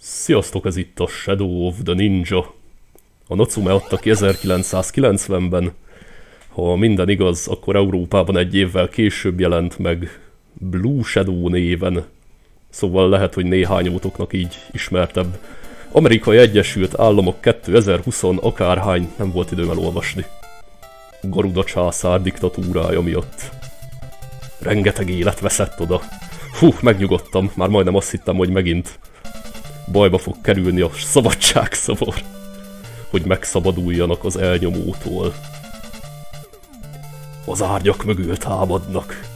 Sziasztok, ez itt a Shadow of the Ninja. A Natsume adta ki 1990-ben. Ha minden igaz, akkor Európában egy évvel később jelent meg Blue Shadow néven. Szóval lehet, hogy néhányótoknak így ismertebb. Amerikai Egyesült Államok 2020 akárhány, nem volt időm elolvasni. Garuda császár diktatúrája miatt. Rengeteg élet veszett oda. Megnyugodtam, már majdnem azt hittem, hogy megint bajba fog kerülni a szabadságszobor, hogy megszabaduljanak az elnyomótól. Az árnyak mögül támadnak.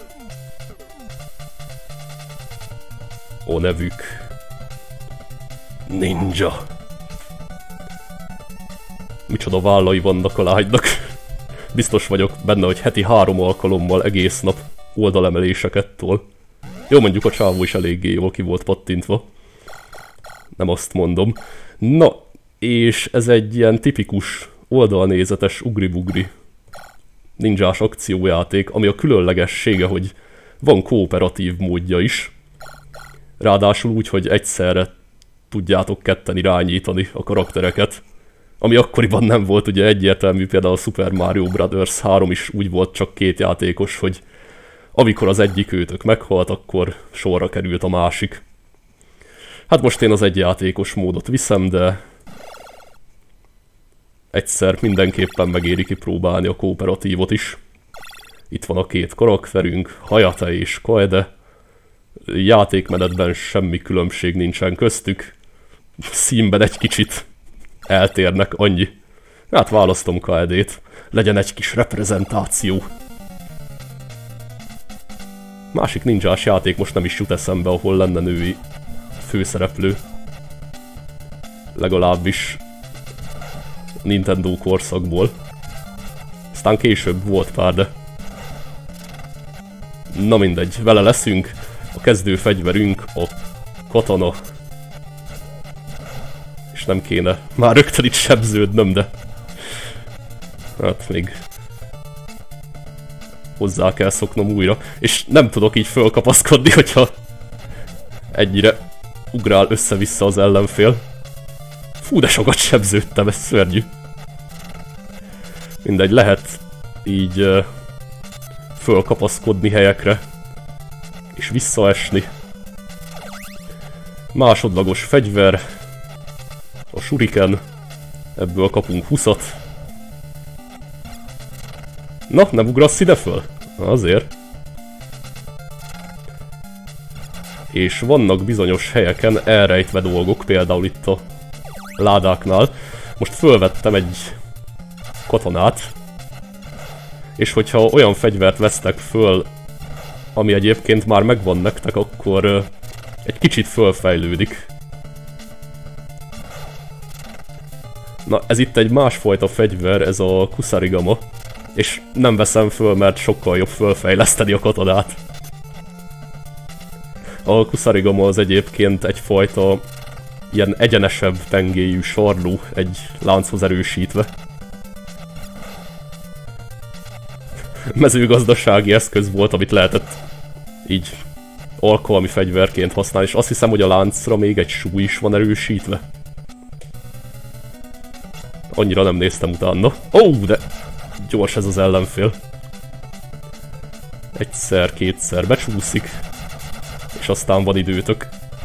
A nevük Ninja. Micsoda vállai vannak a lánynak. Biztos vagyok benne, hogy heti 3 alkalommal egész nap oldalemeléseket tol. Jó, mondjuk a csávó is eléggé jól ki volt pattintva. Nem azt mondom. Na, és ez egy ilyen tipikus oldalnézetes ugri-bugri ninjás akciójáték, ami a különlegessége, hogy van kooperatív módja is. Ráadásul úgy, hogy egyszerre tudjátok ketten irányítani a karaktereket. Ami akkoriban nem volt ugye egyértelmű, például a Super Mario Bros. 3 is úgy volt csak 2 játékos, hogy amikor az egyik őtök meghalt, akkor sorra került a másik. Hát most én az egyjátékos módot viszem, de egyszer mindenképpen megéri kipróbálni a kooperatívot is. Itt van a 2 karakterünk, Hayate és Kaede. Játékmenetben semmi különbség nincsen köztük. Színben egy kicsit eltérnek, annyi. Hát választom Kaedét. Legyen egy kis reprezentáció. Másik ninjás játék most nem is jut eszembe, ahol lenne női főszereplő. Legalábbis Nintendo korszakból. Aztán később volt pár, de... Na mindegy, vele leszünk. A kezdő fegyverünk a katana. És nem kéne már rögtön itt sebződnöm, de... Hát még... hozzá kell szoknom újra. És nem tudok így fölkapaszkodni, hogyha... ennyire ugrál össze-vissza az ellenfél. Fú, de sokat sebződtem, ez szörnyű. Mindegy, lehet így fölkapaszkodni helyekre. És visszaesni. Másodlagos fegyver. A shuriken. Ebből kapunk 20-at. Na, nem ugrasz ide föl? Azért. És vannak bizonyos helyeken elrejtve dolgok, például itt a ládáknál. Most fölvettem egy katonát, és hogyha olyan fegyvert vesztek föl, ami egyébként már megvan nektek, akkor egy kicsit fölfejlődik. Na, ez itt egy másfajta fegyver, ez a kusarigama, és nem veszem föl, mert sokkal jobb fölfejleszteni a katonát. A kusarigama az egyébként egyfajta ilyen egyenesebb pengéjű sarlú, egy lánchoz erősítve. Mezőgazdasági eszköz volt, amit lehetett így alkalmi fegyverként használni, és azt hiszem, hogy a láncra még egy súly is van erősítve. Annyira nem néztem utána. De gyors ez az ellenfél. Egyszer-kétszer becsúszik. És aztán van időtök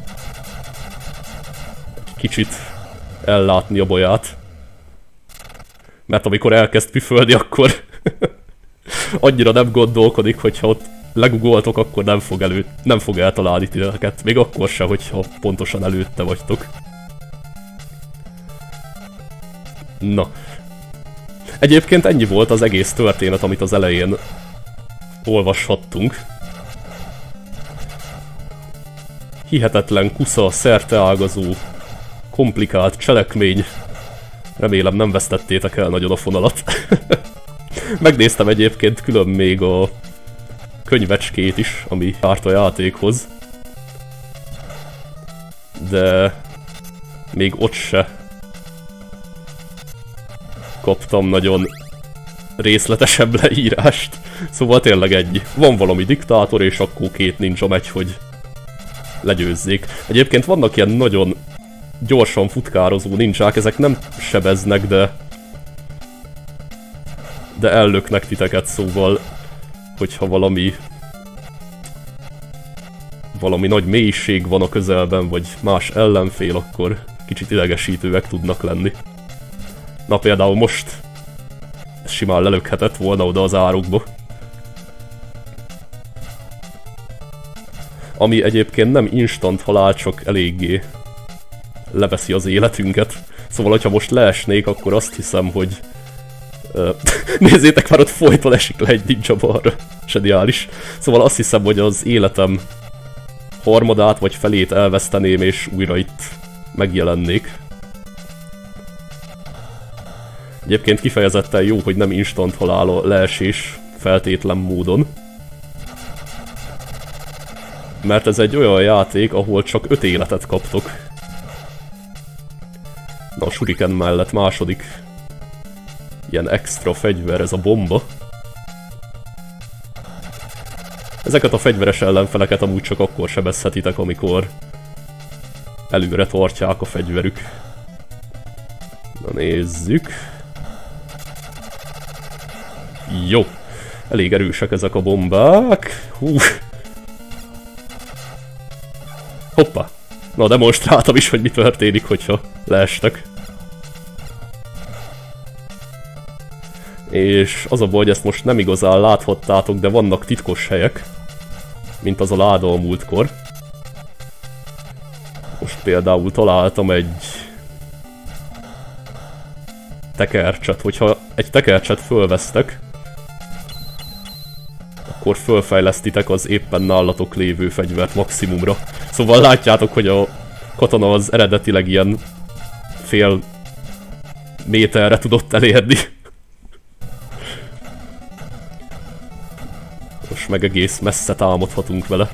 kicsit ellátni a baját. Mert amikor elkezd püfölni, akkor annyira nem gondolkodik, hogyha ott legugoltok, akkor nem fog eltalálni titeket. Még akkor se, hogyha pontosan előtte vagytok. Na. Egyébként ennyi volt az egész történet, amit az elején olvashattunk. Hihetetlen kusza, szerteágazó, komplikált cselekmény. Remélem nem vesztettétek el nagyon a fonalat. Megnéztem egyébként külön még a könyvecskét is, ami járt a játékhoz. De még ott se kaptam nagyon részletesebb leírást. Szóval tényleg ennyi. Van valami diktátor, és akkor 2 ninja megy, hogy legyőzzék. Egyébként vannak ilyen nagyon gyorsan futkározó nincsák, ezek nem sebeznek, de ellöknek titeket, szóval hogyha valami nagy mélység van a közelben, vagy más ellenfél, akkor kicsit idegesítőek tudnak lenni. Na például most simán lelökhetett volna oda az árokba. Ami egyébként nem instant halál, csak eléggé leveszi az életünket. Szóval, hogyha most leesnék, akkor azt hiszem, hogy... nézzétek már, ott folyton esik le egy ninja balra. Zseniális. Szóval azt hiszem, hogy az életem harmadát vagy felét elveszteném, és újra itt megjelennék. Egyébként kifejezetten jó, hogy nem instant halál a leesés feltétlen módon. Mert ez egy olyan játék, ahol csak 5 életet kaptok. Na, a shuriken mellett második ilyen extra fegyver, ez a bomba. Ezeket a fegyveres ellenfeleket amúgy csak akkor sebezhetitek, amikor előre tartják a fegyverük. Na nézzük. Jó. Elég erősek ezek a bombák. Hú. Hoppá. Na, demonstráltam is, hogy mi történik, hogyha leestek. És az a baj, hogy ezt most nem igazán láthattátok, de vannak titkos helyek. Mint az a láda a múltkor. Most például találtam egy tekercset. Hogyha egy tekercset fölvesztek, akkor fölfejlesztitek az éppen nálatok lévő fegyvert maximumra. Szóval látjátok, hogy a katona az eredetileg ilyen fél méterre tudott elérni. Most meg egész messze támadhatunk vele.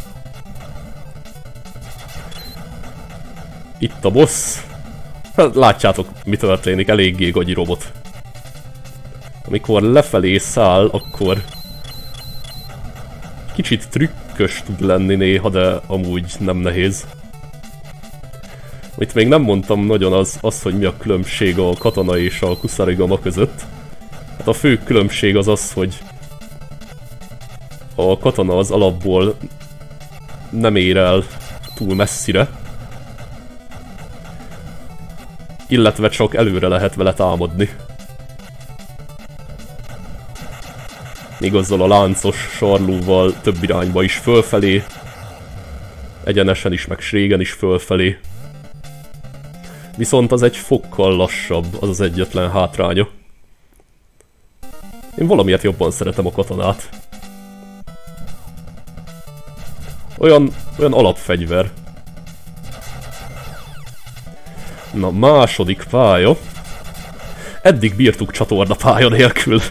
Itt a boss. Hát látjátok, mi történik, eléggé gagyi robot. Amikor lefelé száll, akkor kicsit trükkös tud lenni néha, de amúgy nem nehéz. Itt még nem mondtam nagyon az, hogy mi a különbség a katana és a kusarigama között. Hát a fő különbség az az, hogy a katana az alapból nem ér el túl messzire, illetve csak előre lehet vele támadni. Míg azzal a láncos sarlóval több irányba is fölfelé, egyenesen is, meg srégen is fölfelé. Viszont az egy fokkal lassabb, az az egyetlen hátránya. Én valamiért jobban szeretem a katonát. Olyan alapfegyver. Na, második pálya. Eddig bírtuk csatorna pálya nélkül.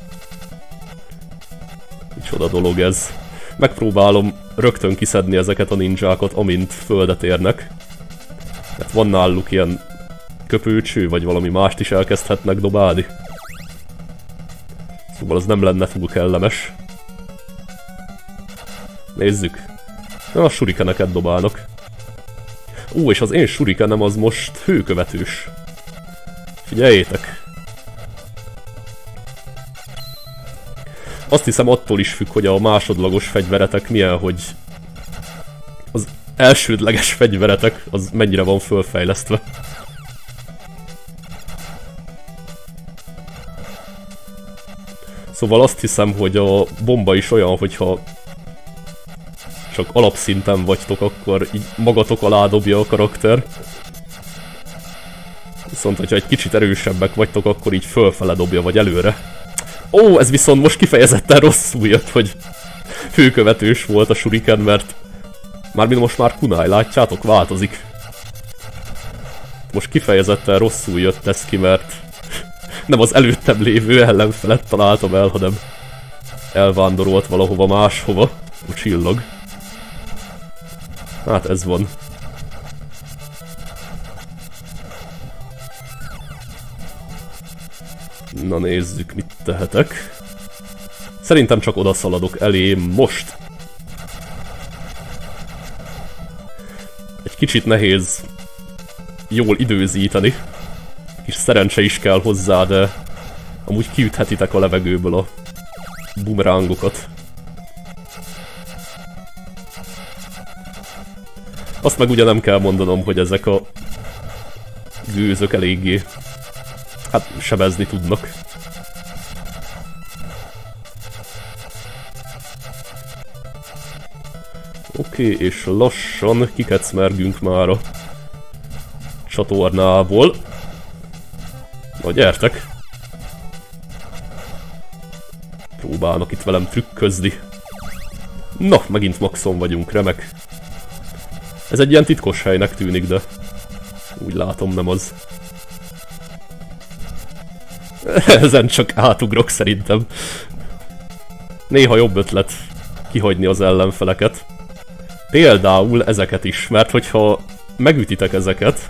Micsoda dolog ez. Megpróbálom rögtön kiszedni ezeket a ninjákat, amint földet érnek. Mert van náluk ilyen köpőcső, vagy valami mást is elkezdhetnek dobálni. Szóval az nem lenne túl kellemes. Nézzük. Na, a shurikeneket dobálnak. Ó, és az én shurikenem az most hőkövetős. Figyeljétek! Azt hiszem attól is függ, hogy a másodlagos fegyveretek milyen, hogy az elsődleges fegyveretek az mennyire van fölfejlesztve. Szóval azt hiszem, hogy a bomba is olyan, hogyha csak alapszinten vagytok, akkor így magatok alá dobja a karakter. Viszont, hogyha egy kicsit erősebbek vagytok, akkor így fölfele dobja, vagy előre. Ó, ez viszont most kifejezetten rosszul jött, hogy hőkövetős volt a shuriken, mert mármint most már kunai, látjátok, változik. Most kifejezetten rosszul jött ez ki, mert nem az előttem lévő ellenfelet találtam el, hanem elvándorolt valahova máshova a csillag. Hát ez van. Na nézzük, mit tehetek. Szerintem csak oda szaladok elé most. Egy kicsit nehéz jól időzíteni. Kis szerencse is kell hozzá, de amúgy kiüthetitek a levegőből a bumerángokat. Azt meg ugye nem kell mondanom, hogy ezek a gőzök eléggé, hát sebezni tudnak. Oké, és lassan kikecmergünk már a csatornából. Na gyertek! Próbálnak itt velem trükközni. Na, megint maxon vagyunk, remek. Ez egy ilyen titkos helynek tűnik, de úgy látom nem az. Ezen csak átugrok szerintem. Néha jobb ötlet kihagyni az ellenfeleket. Például ezeket is, mert hogyha megütitek ezeket,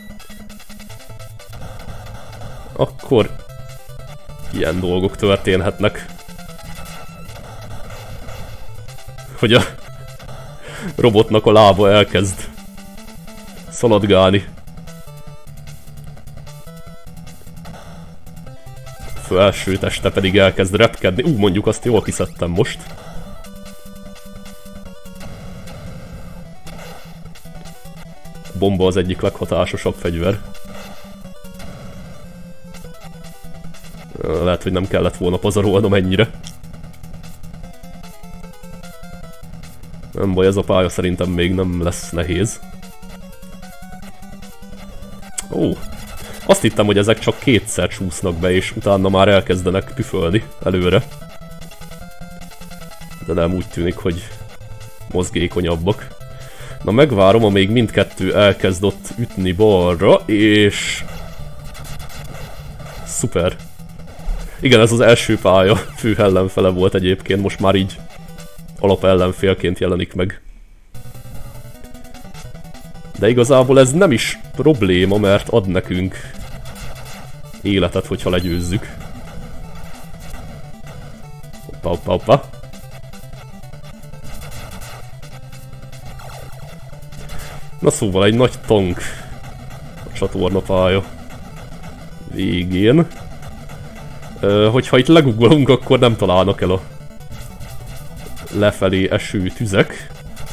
akkor ilyen dolgok történhetnek. Hogy a robotnak a lába elkezd szaladgálni. A felső teste pedig elkezd repkedni. Mondjuk azt jól kiszedtem most. A bomba az egyik leghatásosabb fegyver. Lehet, hogy nem kellett volna pazarolnom ennyire. Nem baj, ez a pálya szerintem még nem lesz nehéz. Ó, azt hittem, hogy ezek csak kétszer csúsznak be, és utána már elkezdenek püfölni előre. De nem, úgy tűnik, hogy mozgékonyabbak. Na megvárom, amíg mindkettő elkezd ott ütni balra, és... Szuper. Igen, ez az első pálya fő ellenfele volt egyébként, most már így alapellenfélként jelenik meg. De igazából ez nem is probléma, mert ad nekünk életet, hogyha legyőzzük. Hoppá, hoppá, hoppá. Na szóval egy nagy tank a csatornapálya végén. Hogyha itt legugolunk, akkor nem találnak el a lefelé eső tüzek.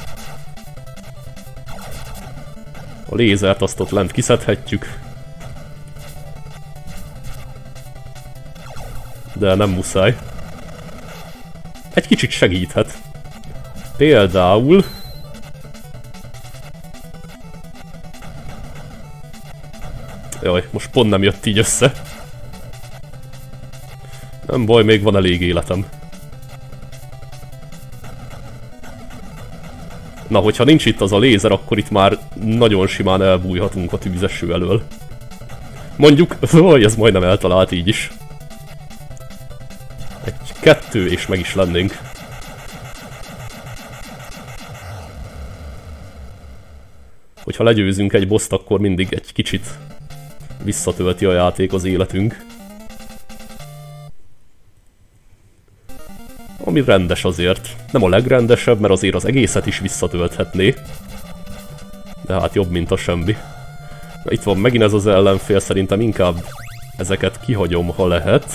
A lézert azt ott lent kiszedhetjük. De nem muszáj. Egy kicsit segíthet. Például... Jaj, most pont nem jött így össze. Nem baj, még van elég életem. Na, hogyha nincs itt az a lézer, akkor itt már nagyon simán elbújhatunk a tűzeső elől. Mondjuk, ez majdnem eltalált így is. Kettő, és meg is lennénk. Hogyha legyőzünk egy boszt, akkor mindig egy kicsit visszatölti a játék az életünk. Ami rendes azért. Nem a legrendesebb, mert azért az egészet is visszatölthetné. De hát jobb, mint a semmi. Na, itt van megint ez az ellenfél, szerintem inkább ezeket kihagyom, ha lehet.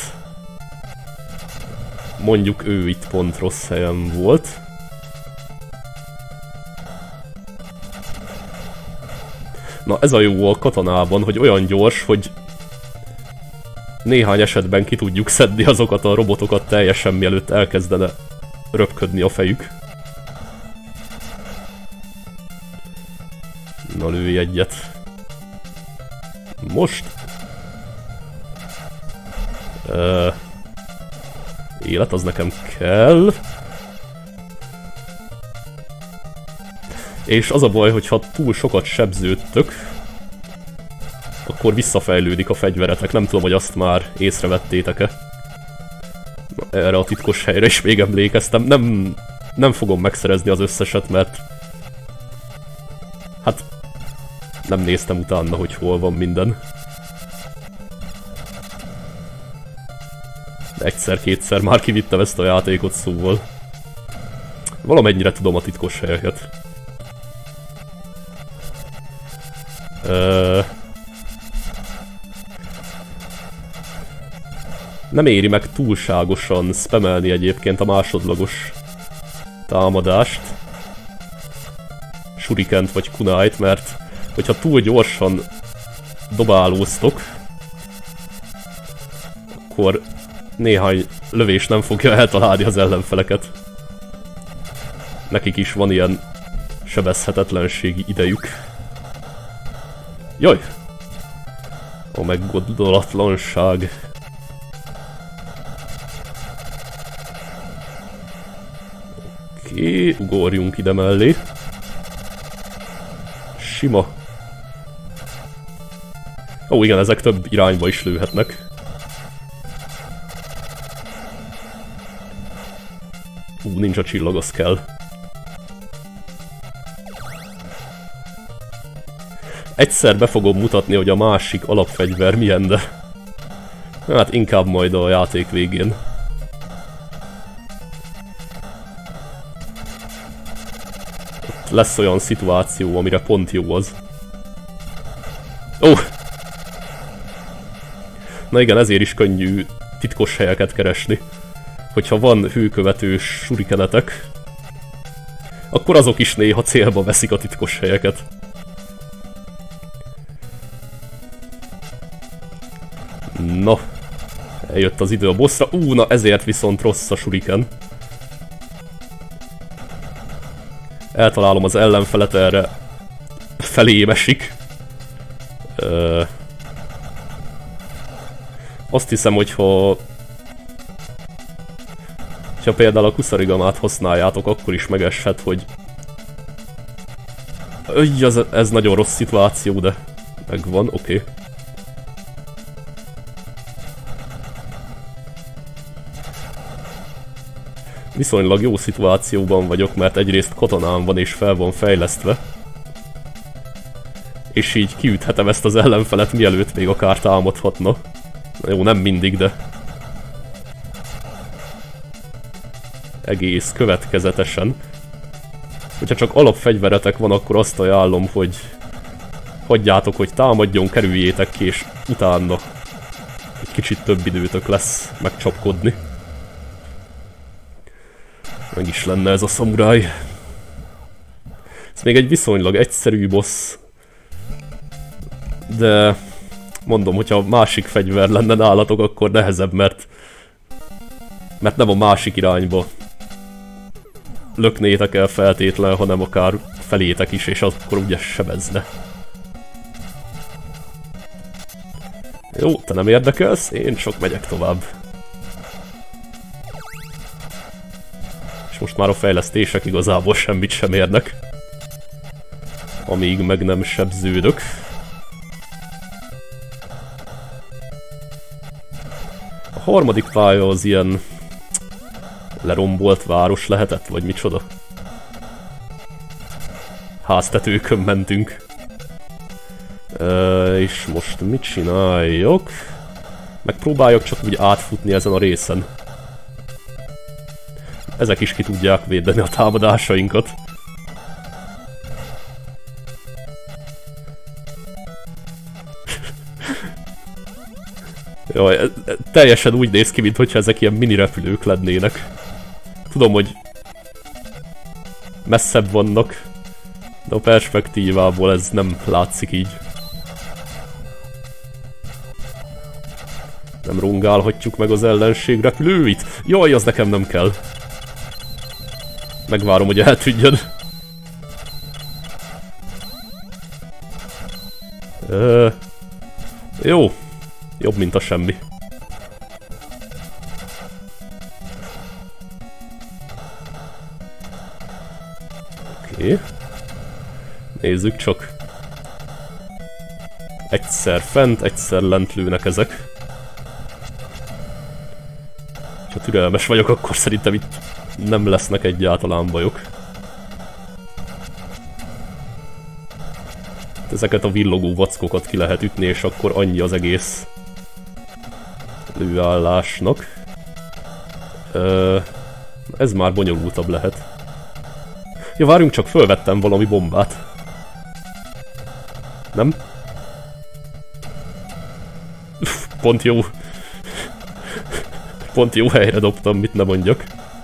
Mondjuk ő itt pont rossz helyen volt. Na, ez a jó a katonában, hogy olyan gyors, hogy néhány esetben ki tudjuk szedni azokat a robotokat teljesen, mielőtt elkezdene röpködni a fejük. Na, lőj egyet. Most? Élet, az nekem kell. És az a baj, hogyha túl sokat sebződtök, akkor visszafejlődik a fegyveretek. Nem tudom, hogy azt már észrevettétek-e. Erre a titkos helyre is még emlékeztem. Nem fogom megszerezni az összeset, mert... Hát... nem néztem utána, hogy hol van minden. De egyszer-kétszer már kivittem ezt a játékot, szóval... valamennyire tudom a titkos helyeket. Nem éri meg túlságosan spamelni egyébként a másodlagos támadást. Shurikent vagy kunait, mert hogyha túl gyorsan dobálóztok, akkor néhány lövés nem fogja eltalálni az ellenfeleket. Nekik is van ilyen sebezhetetlenségi idejük. Jaj! A meggondolatlanság. Oké, ugorjunk ide mellé. Sima. Ó, igen, ezek több irányba is lőhetnek. Ninja csillag, az kell. Egyszer be fogom mutatni, hogy a másik alapfegyver milyen, de... hát inkább majd a játék végén. Ott lesz olyan szituáció, amire pont jó az. Ó! Na igen, ezért is könnyű titkos helyeket keresni. Hogyha van hőkövetős shurikenetek, akkor azok is néha célba veszik a titkos helyeket. Na, eljött az idő a bossra. Na ezért viszont rossz a shuriken. Eltalálom az ellenfelet, erre felém esik. Azt hiszem, hogyha például a Kusarigamát használjátok, akkor is megeshet, hogy... ez nagyon rossz szituáció, de megvan, oké. Viszonylag jó szituációban vagyok, mert egyrészt katonám van és fel van fejlesztve. És így kiüthetem ezt az ellenfelet, mielőtt még akár támadhatna. Jó, nem mindig, de... egész következetesen. Hogyha csak alapfegyveretek van, akkor azt ajánlom, hogy hagyjátok, hogy támadjon, kerüljétek ki, és utána egy kicsit több időtök lesz megcsapkodni. Meg is lenne ez a szamuráj. Ez még egy viszonylag egyszerű boss. De mondom, hogyha másik fegyver lenne nálatok, akkor nehezebb, mert nem a másik irányba löknétek el feltétlen, hanem akár felétek is, és akkor ugye sebezne. Jó, te nem érdekelsz, én csak megyek tovább. És most már a fejlesztések igazából semmit sem érnek. Amíg meg nem sebződök. A harmadik pálya az ilyen... lerombolt város lehetett, vagy micsoda? Háztetőkön mentünk. És most mit csináljak? Megpróbáljak csak úgy átfutni ezen a részen. Ezek is ki tudják védeni a támadásainkat. Jaj, teljesen úgy néz ki, mintha ezek ilyen mini repülők lennének. Tudom, hogy messzebb vannak, de a perspektívából ez nem látszik így. Nem rongálhatjuk meg az ellenség repülőit. Jaj, az nekem nem kell. Megvárom, hogy eltűnjön. Jó. Jobb, mint a semmi. Oké. Nézzük csak. Egyszer fent, egyszer lent lőnek ezek. Ha türelmes vagyok, akkor szerintem itt nem lesznek egyáltalán bajok. Ezeket a villogó vackokat ki lehet ütni, és akkor annyi az egész lőállásnak. Ez már bonyolultabb lehet. Ja, várjunk csak, fölvettem valami bombát. nem? Pont jó. Pont jó helyre dobtam, mit ne mondjak.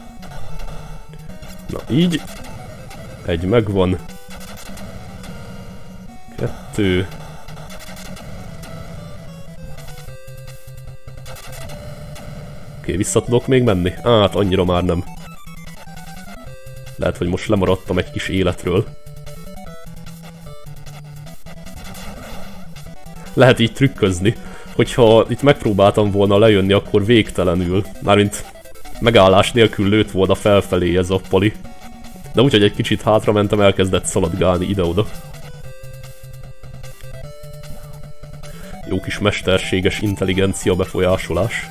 Na így. Egy megvan. 2. Oké, vissza tudok még menni? Hát annyira már nem. Lehet, hogy most lemaradtam egy kis életről. Lehet így trükközni, hogyha itt megpróbáltam volna lejönni, akkor végtelenül. Mármint megállás nélkül lőtt volna felfelé ez a pali. De úgyhogy egy kicsit hátra mentem, elkezdett szaladgálni ide-oda. Jó kis mesterséges intelligencia befolyásolás.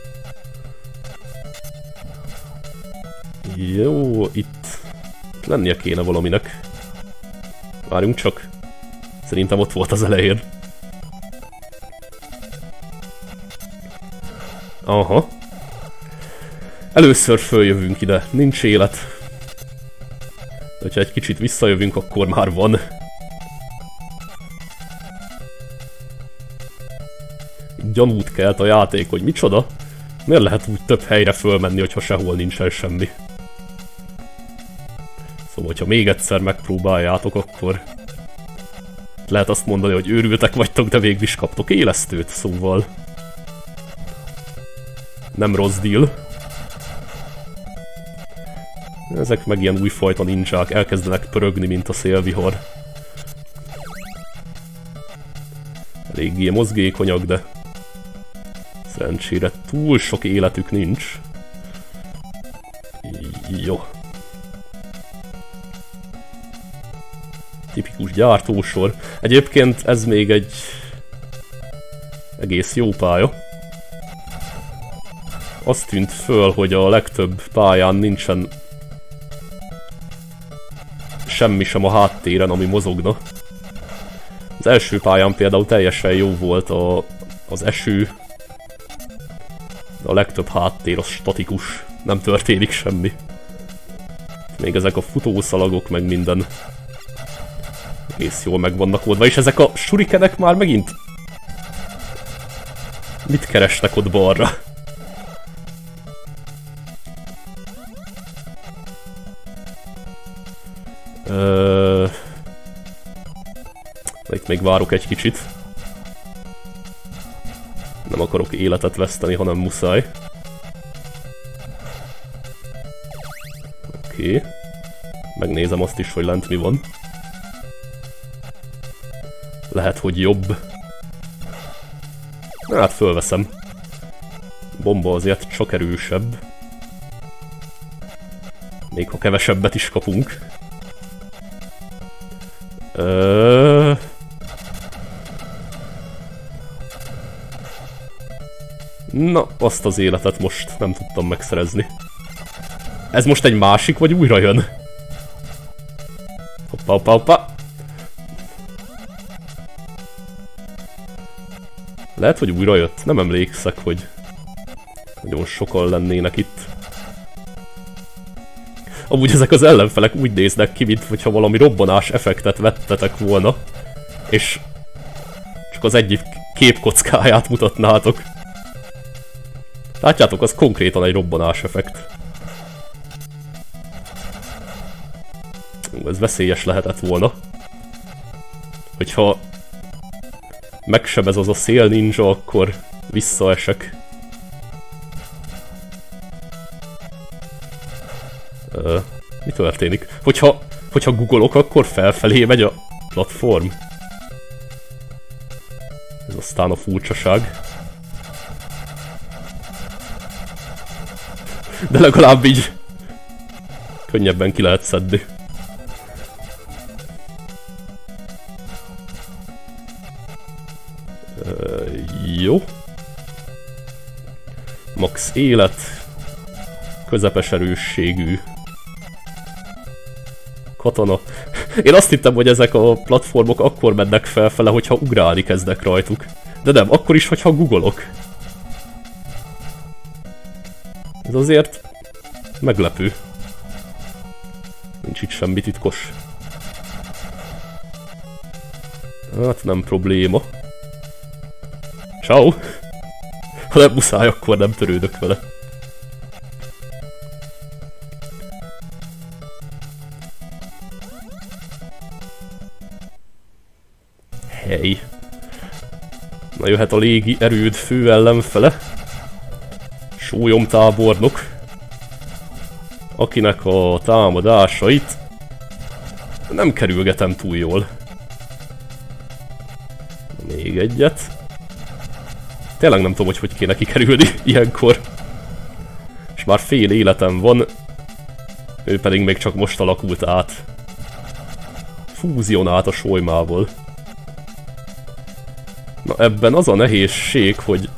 Jó, itt lennie kéne valaminek. Várjunk csak. Szerintem ott volt az elején. Aha. Először följövünk ide. Nincs élet. De ha egy kicsit visszajövünk, akkor már van. Gyanút kelt a játék, hogy micsoda? Miért lehet úgy több helyre fölmenni, hogyha sehol nincsen semmi? Szóval, hogyha még egyszer megpróbáljátok, akkor lehet azt mondani, hogy őrültek vagytok, de végül is kaptok élesztőt, szóval nem rossz deal. Ezek meg ilyen újfajta ninják, elkezdenek pörögni, mint a szélvihar. Eléggé mozgékonyak, de szerencsére túl sok életük nincs. Jó. Tipikus gyártósor. Egyébként ez még egy egész jó pálya. Azt tűnt föl, hogy a legtöbb pályán nincsen semmi sem a háttéren, ami mozogna. Az első pályán például teljesen jó volt az eső. De a legtöbb háttér az statikus, nem történik semmi. Még ezek a futószalagok meg minden egész jól meg vannak oldva, és ezek a shurikenek már megint mit keresnek ott balra? Itt még várok egy kicsit. Nem akarok életet veszteni, hanem muszáj. Oké. Megnézem azt is, hogy lent mi van. Lehet, hogy jobb. Na hát fölveszem. Bomba azért csak erősebb. Még ha kevesebbet is kapunk. Na, azt az életet most nem tudtam megszerezni. Ez most egy másik, vagy újra jön? Hoppá, hoppá, hoppá. Lehet, hogy újra jött. Nem emlékszek, hogy nagyon sokan lennének itt. Amúgy ezek az ellenfelek úgy néznek ki, mintha valami robbanás effektet vettetek volna. És csak az egyik képkockáját mutatnátok. Látjátok, az konkrétan egy robbanás effekt. Ez veszélyes lehetett volna. Hogyha megsebez az a szél ninja, akkor visszaesek. Mi történik? Hogyha googolok, akkor felfelé megy a platform. Ez aztán a furcsaság. De legalább így könnyebben ki lehet szedni. Jó. Max élet. Közepes erősségű katona. Én azt hittem, hogy ezek a platformok akkor mennek felfele, hogyha ugrálni kezdek rajtuk. De nem, akkor is, hogyha googolok. Ez azért meglepő. Nincs itt semmi titkos. Hát nem probléma. Ciao. Ha nem muszáj, akkor nem törődök vele. Hely. Na jöhet a légi erőd fő ellenfele. Sólyomtábornok. Akinek a támadásait nem kerülgetem túl jól. Még egyet. Tényleg nem tudom, hogy kéne kikerülni ilyenkor. És már fél életem van. Ő pedig még csak most alakult át. Fúzionált a solymával. Na ebben az a nehézség,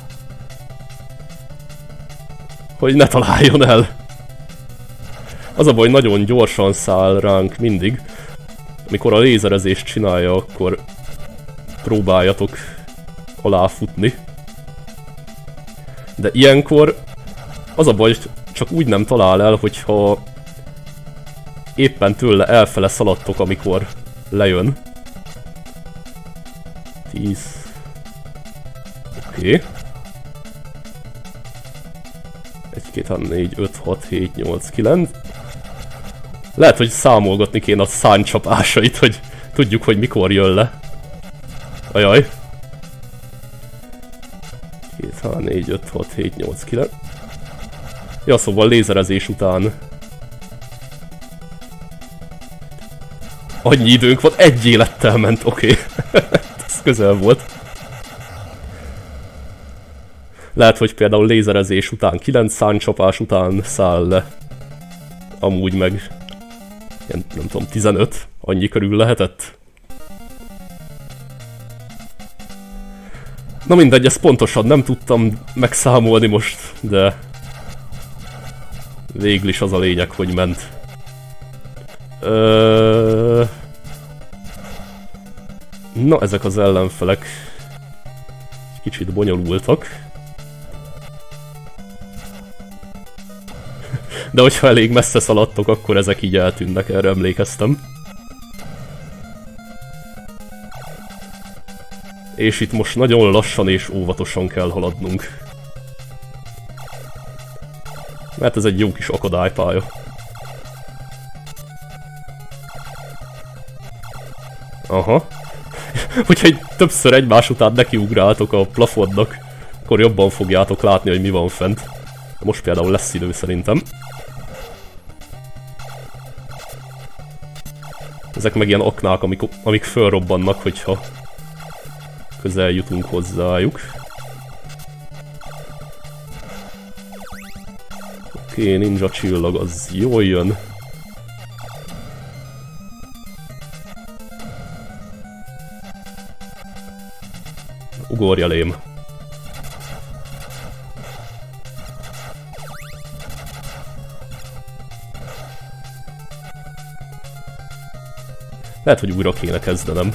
hogy ne találjon el. Az a baj, nagyon gyorsan száll ránk mindig. Amikor a lézerezést csinálja, akkor próbáljatok aláfutni. De ilyenkor az a baj, csak úgy nem talál el, hogyha éppen tőle elfele szaladtok, amikor lejön. 10. Oké. 1, 2, 3, 4, 5, 6, 7, 8, 9. Lehet, hogy számolgatni kéne a szárnycsapásait, hogy tudjuk, hogy mikor jön le. Ajaj. 2, 3, 4, 5, 6, 7, 8, 9. Ja, szóval lézerezés után annyi időnk van, egy élettel ment, oké. Ez közel volt. Lehet, hogy például lézerezés után 9 szárnycsapás után száll le. Amúgy meg ilyen, nem tudom, 15, annyi körül lehetett. Na mindegy, ezt pontosan nem tudtam megszámolni most, de végül is az a lényeg, hogy ment. Na, ezek az ellenfelek kicsit bonyolultak. De hogyha elég messze szaladtok, akkor ezek így eltűnnek, erre emlékeztem. És itt most nagyon lassan és óvatosan kell haladnunk. Mert ez egy jó kis akadálypálya. Aha. Hogyha többször egymás után nekiugráltok a plafonnak, akkor jobban fogjátok látni, hogy mi van fent. Most például lesz idő szerintem. Ezek meg ilyen aknák, amik fölrobbannak, hogyha közel jutunk hozzájuk. Oké, ninja csillag, az jól jön. Ugorj elém. Lehet, hogy újra kéne kezdenem.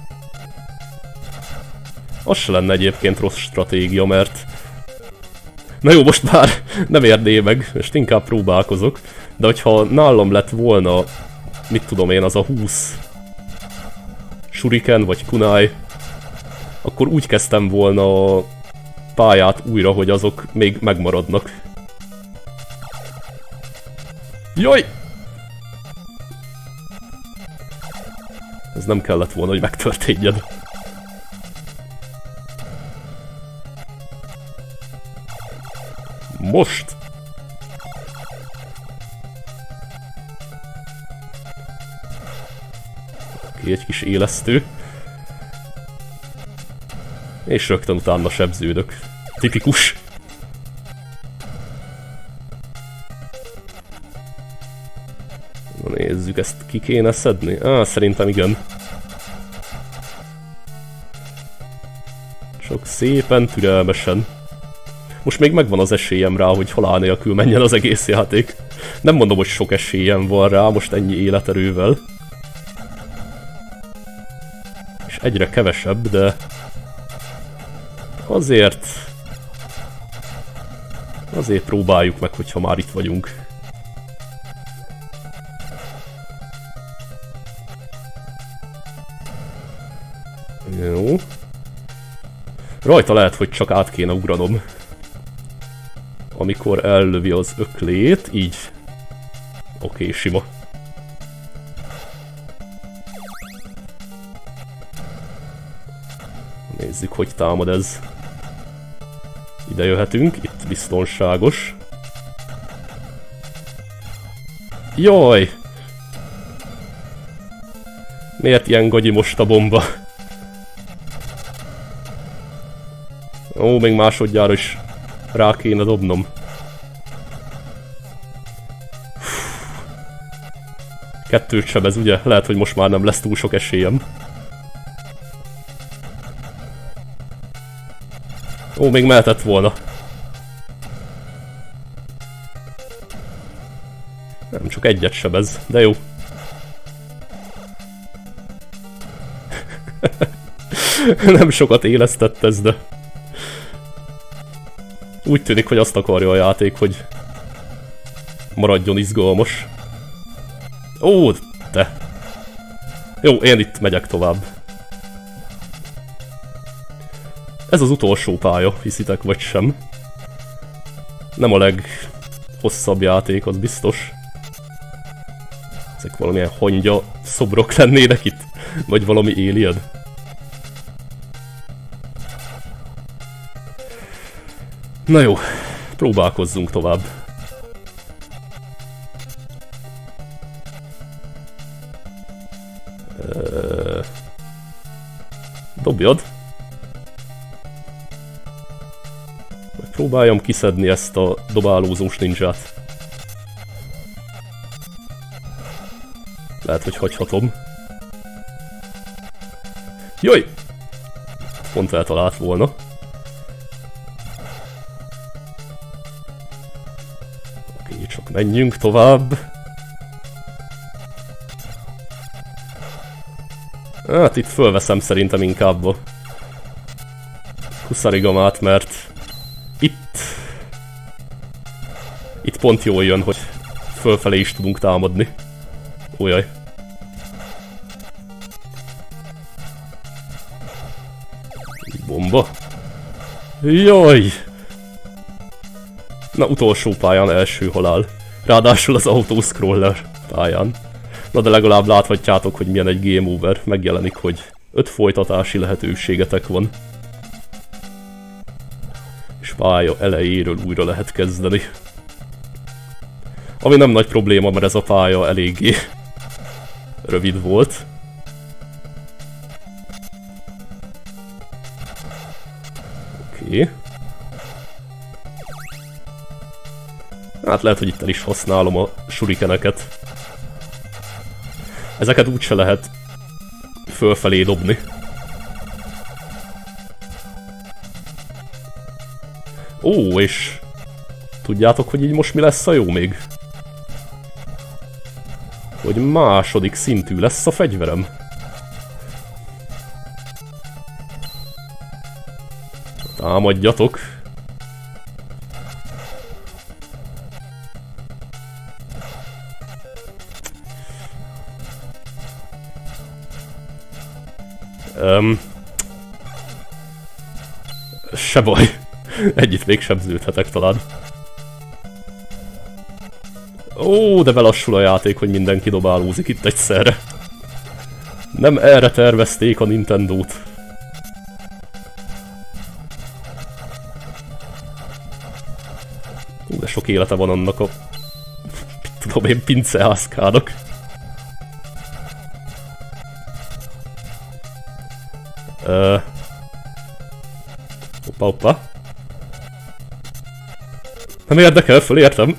Az se lenne egyébként rossz stratégia, mert... Na jó, most már nem érné meg, most inkább próbálkozok. De hogyha nálam lett volna, mit tudom én, az a 20 shuriken vagy kunai, akkor úgy kezdtem volna a pályát újra, hogy azok még megmaradnak. Jaj! Ez nem kellett volna, hogy megtörténjen. Most! Oké, egy kis élesztő. És rögtön utána sebződök. Tipikus. Na nézzük, ezt ki kéne szedni? Szerintem igen. Csak szépen, türelmesen. Most még megvan az esélyem rá, hogy halál nélkül menjen az egész játék. Nem mondom, hogy sok esélyem van rá, most ennyi életerővel. És egyre kevesebb, de... Azért próbáljuk meg, hogyha már itt vagyunk. Jó. Rajta lehet, hogy csak át kéne ugranom. Amikor ellövi az öklét, így. Oké, sima. Nézzük, hogy támad ez. Ide jöhetünk, itt biztonságos. Jaj! Miért ilyen gagyi most a bomba? Ó, még másodjára is rá kéne dobnom. Kettőt sebez, ugye? Lehet, hogy most már nem lesz túl sok esélyem. Ó, még mehetett volna. Nem, csak egyet sebez, de jó. Nem sokat élesztett ez, de... Úgy tűnik, hogy azt akarja a játék, hogy... maradjon izgalmas. Ó, te! Jó, én itt megyek tovább. Ez az utolsó pálya, hiszitek vagy sem. Nem a leghosszabb játék, az biztos. Ezek valamilyen hangya szobrok lennének itt? Vagy valami alien? Na jó, próbálkozzunk tovább. Dobjad. Próbáljam kiszedni ezt a dobálózós ninját. Lehet, hogy hagyhatom. Jaj! Pont eltalált volna. Oké, csak menjünk tovább. Hát itt fölveszem szerintem inkább a Kusarigamát, mert itt pont jól jön, hogy fölfelé is tudunk támadni. Ójaj. Bomba. Jaj! Na, utolsó pályán első halál. Ráadásul az autoscroller pályán. Na de legalább láthatjátok, hogy milyen egy game over. Megjelenik, hogy 5 folytatási lehetőségetek van. És pálya elejéről újra lehet kezdeni. Ami nem nagy probléma, mert ez a pálya eléggé rövid volt. Oké. Hát lehet, hogy itt el is használom a shurikeneket. Ezeket úgyse lehet fölfelé dobni. Ó, és tudjátok, hogy így most mi lesz a jó még? Hogy második szintű lesz a fegyverem. Támadjatok. Se baj. Egyit még sebződhetek talán. Ó, de belassul a játék, hogy mindenki dobálózik itt egyszerre. Nem erre tervezték a Nintendót. De sok élete van annak a... mit tudom én, pinceházkának. Hoppa. Nem érdekel, fölértem.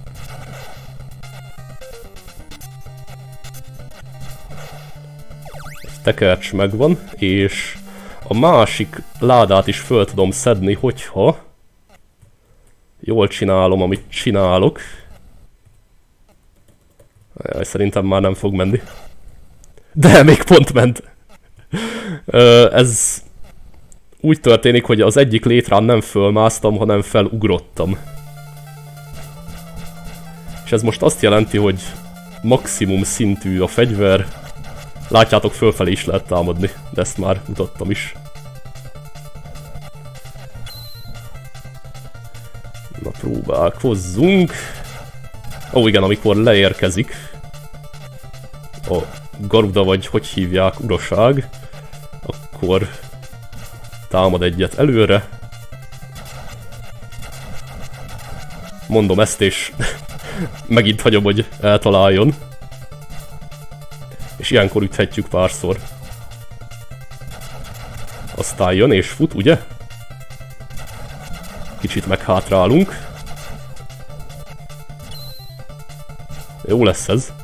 Egy tekercs megvan, és a másik ládát is föl tudom szedni, hogyha jól csinálom, amit csinálok. Jaj, szerintem már nem fog menni. De még pont ment. Ez úgy történik, hogy az egyik létrán nem fölmásztam, hanem felugrottam. És ez most azt jelenti, hogy maximum szintű a fegyver, Látjátok, fölfelé is lehet támadni, de ezt már mutattam is. Na, próbálkozzunk. Ó, igen, amikor leérkezik a Garuda, vagy hogy hívják, uraság, akkor támad egyet előre. Mondom ezt, és megint hagyom, hogy eltaláljon. És ilyenkor üthetjük párszor. Aztán jön és fut, ugye? Kicsit meghátrálunk. Jó lesz ez.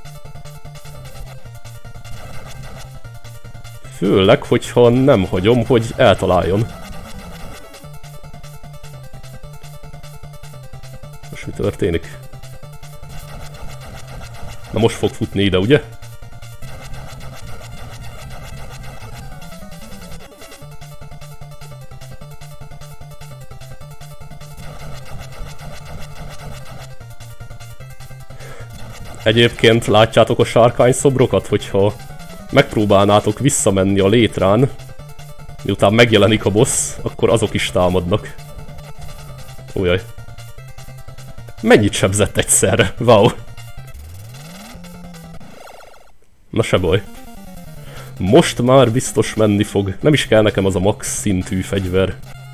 Főleg, hogyha nem hagyom, hogy eltaláljon. Most mi történik? Na most fog futni ide, ugye? Egyébként látjátok a sárkány szobrokat, hogyha megpróbálnátok visszamenni a létrán, miután megjelenik a boss, akkor azok is támadnak. Ujjaj. Mennyit sebzett egyszerre? Wow. Na se baj. Most már biztos menni fog. Nem is kell nekem az a max szintű fegyver.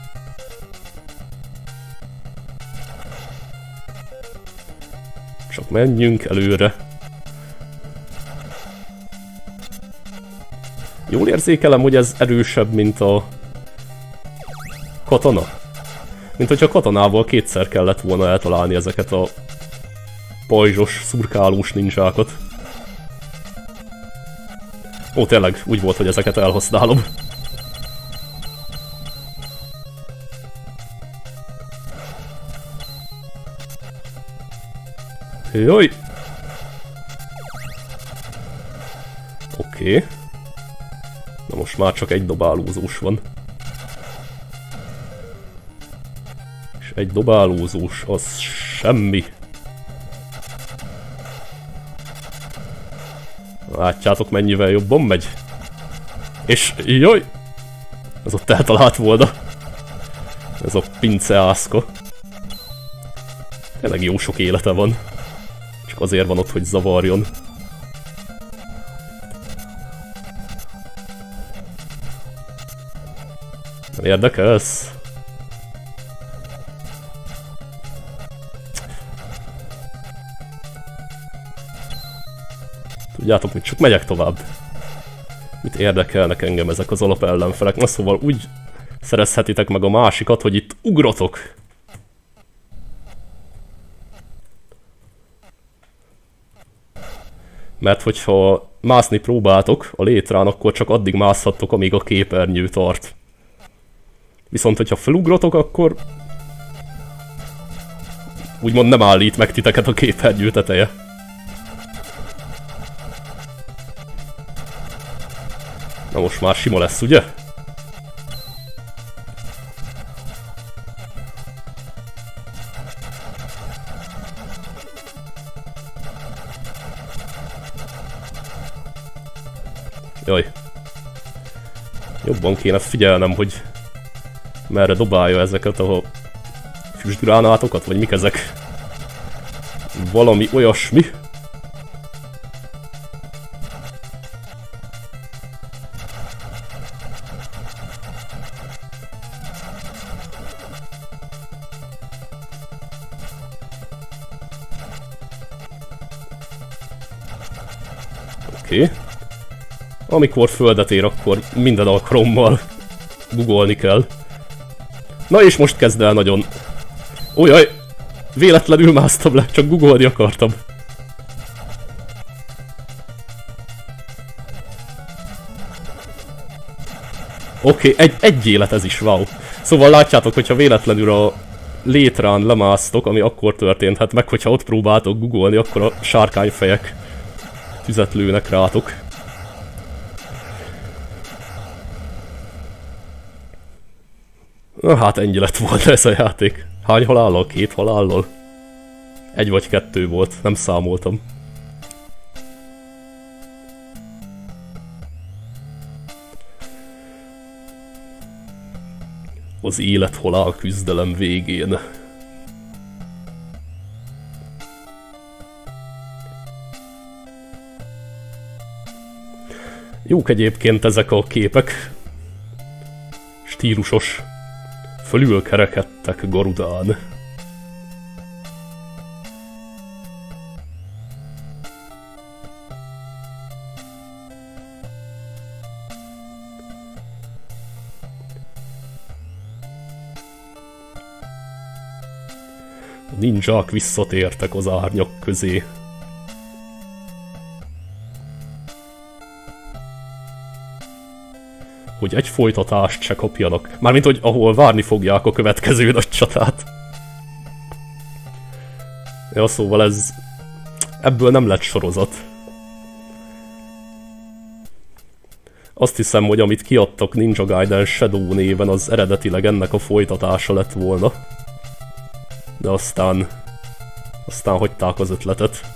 Csak menjünk előre. Jól érzékelem, hogy ez erősebb, mint a katana. Mint hogyha katanával kétszer kellett volna eltalálni ezeket a pajzsos, szurkálós ninjákat. Ó, tényleg, úgy volt, hogy ezeket elhasználom. Jaj! Oké. Na most már csak egy dobálózós van. És egy dobálózós, az semmi. Látjátok, mennyivel jobban megy? És jaj! Ez ott eltalált volna. Ez a pinceászka. Tényleg jó sok élete van. Csak azért van ott, hogy zavarjon. Nem érdekelsz? Tudjátok mit, csak megyek tovább. Mit érdekelnek engem ezek az alapellenfelek? Na szóval úgy szerezhetitek meg a másikat, hogy itt ugrotok. Mert hogyha mászni próbáltok a létrán, akkor csak addig mászhattok, amíg a képernyő tart. Viszont, hogyha felugrotok, akkor úgymond nem állít meg titeket a képernyő teteje. Na most már sima lesz, ugye? Jaj. Jobban kéne figyelnem, hogy merre dobálja ezeket a füstgránátokat, vagy mik ezek? Valami olyasmi. Oké. Amikor földet ér, akkor minden alkalommal googolni kell. Na és most kezd el nagyon... Ujjaj! Véletlenül másztam le, csak googolni akartam. Oké, egy élet ez is, wow. Szóval látjátok, hogyha véletlenül a létrán lemásztok, ami akkor történhet meg, hogyha ott próbáltok googolni, akkor a sárkányfejek tüzet lőnek rátok. Na hát ennyi lett volna ez a játék. Hány halállal? 2 halállal? 1 vagy 2 volt, nem számoltam. Az élet-halál küzdelem végén. Jók egyébként ezek a képek. Stílusos. Fölülkerekedtek Garudán. A ninják visszatértek az árnyak közé. Hogy egy folytatást se kapjanak. Mármint, hogy ahol várni fogják a következő nagy csatát. Ja, szóval ez... ebből nem lett sorozat. Azt hiszem, hogy amit kiadtak Ninja Gaiden Shadow néven, az eredetileg ennek a folytatása lett volna. De aztán hagyták az ötletet.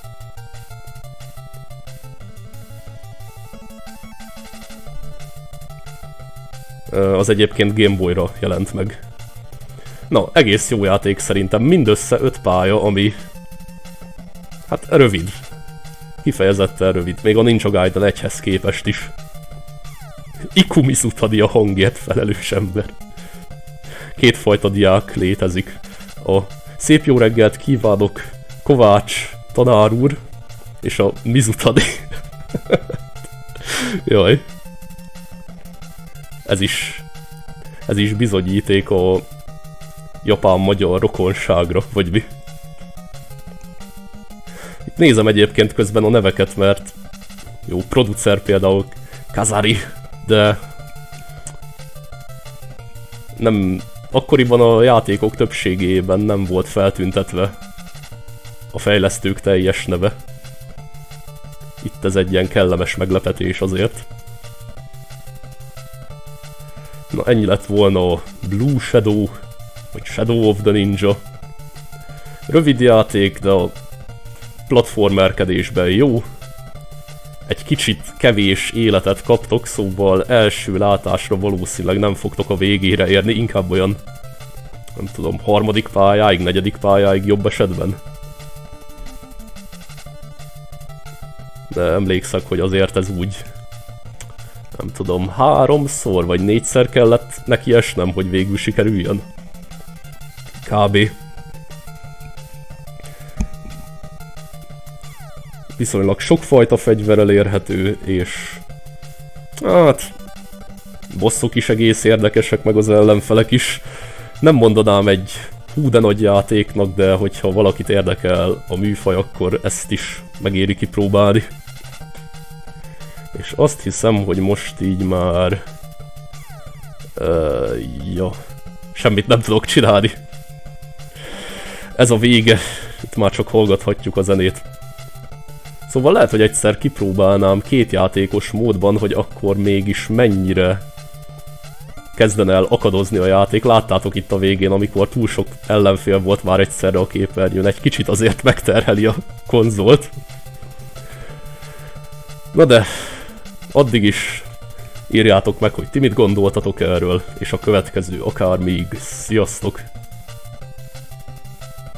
Az egyébként Game Boy-ra jelent meg. Na, egész jó játék szerintem. Mindössze 5 pálya, ami... hát rövid. Kifejezetten rövid. Még a Ninja Gaiden 1-hez képest is. Iku Mizutani a hangért felelős ember. Kétfajta diák létezik. A szép jó reggelt kívánok Kovács tanár úr, és a Mizutani. Jaj. Ez is bizonyíték a japán-magyar rokonságra, vagy mi? Itt nézem egyébként közben a neveket, mert jó, producer például Kazari, de nem, akkoriban a játékok többségében nem volt feltüntetve a fejlesztők teljes neve. Itt ez egy ilyen kellemes meglepetés azért. Na, ennyi lett volna a Blue Shadow, vagy Shadow of the Ninja. Rövid játék, de a platformerkedésben jó. Egy kicsit kevés életet kaptok, szóval első látásra valószínűleg nem fogtok a végére érni, inkább olyan, nem tudom, harmadik pályáig, negyedik pályáig jobb esetben. De emlékszek, hogy azért ez úgy, nem tudom, 3-szor vagy 4-szer kellett neki esnem, hogy végül sikerüljön. Kb. Viszonylag sokfajta fegyverrel érhető, és... hát... bosszok is egész érdekesek, meg az ellenfelek is. Nem mondanám egy hú de nagy játéknak, de hogyha valakit érdekel a műfaj, akkor ezt is megéri kipróbálni. És azt hiszem, hogy most így már... ja... semmit nem tudok csinálni. Ez a vége. Itt már csak hallgathatjuk a zenét. Szóval lehet, hogy egyszer kipróbálnám 2 játékos módban, hogy akkor mégis mennyire kezdene el akadozni a játék. Láttátok itt a végén, amikor túl sok ellenfél volt már egyszerre a képernyőn, egy kicsit azért megterheli a konzolt. Na de, addig is írjátok meg, hogy ti mit gondoltatok erről, és a következő akár még. Sziasztok!